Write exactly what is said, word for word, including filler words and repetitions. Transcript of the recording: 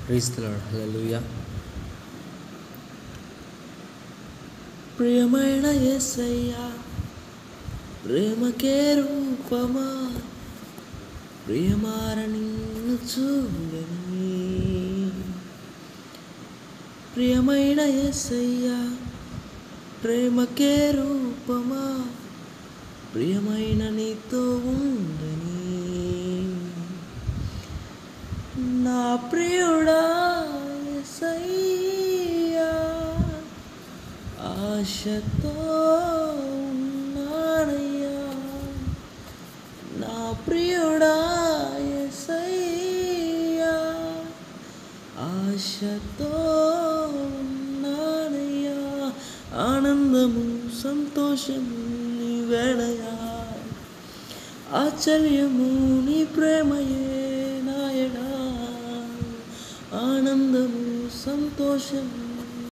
Praise the lord. హల్లెలూయా. ప్రియమైన యేసయ్యా, ప్రేమకే రూపమా, ప్రియమార నిన్ను చూడని. ప్రియమైన యేసయ్యా, ప్రేమకే రూపమా, ప్రియమైన నీతో ఉండని. నా ప్రియుడా యేసయ్యా, ఆశతో ఉన్నానయ్యా. నా ప్రియుడా యేసయ్యా, ఆశతో ఉన్నానయ్యా. ఆనందము సంతోషము నీ వేళయా, ఆశ్చర్యము నీ ప్రేమయే నాయనా. ఆనందము సంతోషము